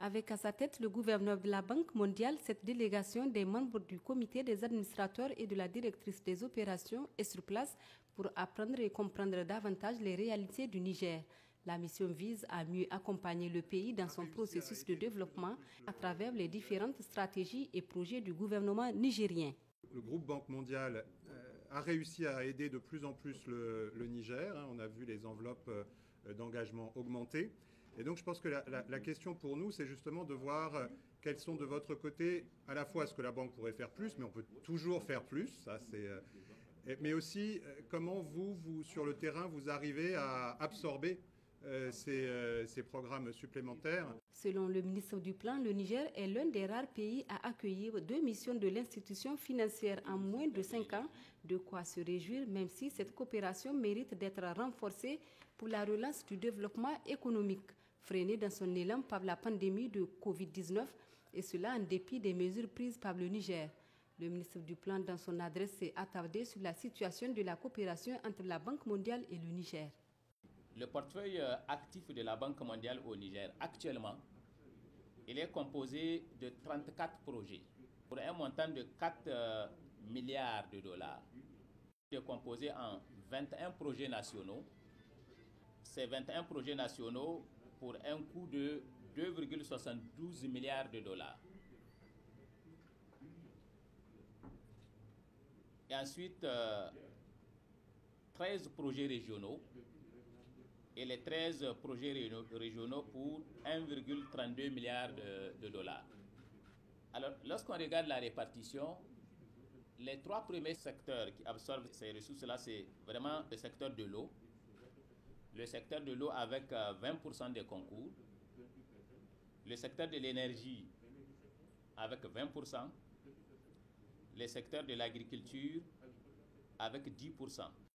Avec à sa tête le gouverneur de la Banque mondiale, cette délégation des membres du comité des administrateurs et de la directrice des opérations est sur place pour apprendre et comprendre davantage les réalités du Niger. La mission vise à mieux accompagner le pays dans son processus de développement à travers les différentes stratégies et projets du gouvernement nigérien. Le groupe Banque mondiale a réussi à aider de plus en plus le Niger. On a vu les enveloppes d'engagement augmenter. Et donc je pense que la question pour nous, c'est justement de voir quels sont de votre côté à la fois ce que la banque pourrait faire plus, mais on peut toujours faire plus, ça c'est... mais aussi comment vous, sur le terrain, vous arrivez à absorber ces programmes supplémentaires. Selon le ministre du Plan, le Niger est l'un des rares pays à accueillir 2 missions de l'institution financière en moins de 5 ans, de quoi se réjouir même si cette coopération mérite d'être renforcée pour la relance du développement économique, freiné dans son élan par la pandémie de Covid-19 et cela en dépit des mesures prises par le Niger. Le ministre du Plan, dans son adresse, s'est attardé sur la situation de la coopération entre la Banque mondiale et le Niger. Le portefeuille actif de la Banque mondiale au Niger, actuellement, il est composé de 34 projets pour un montant de 4 milliards de dollars. Il est composé en 21 projets nationaux. Ces 21 projets nationaux pour un coût de 2,72 milliards de dollars. Et ensuite, 13 projets régionaux. Et les 13 projets régionaux pour 1,32 milliard de dollars. Alors, lorsqu'on regarde la répartition, les 3 premiers secteurs qui absorbent ces ressources-là, c'est vraiment le secteur de l'eau. Le secteur de l'eau avec 20% des concours. Le secteur de l'énergie avec 20%. Le secteur de l'agriculture avec 10%.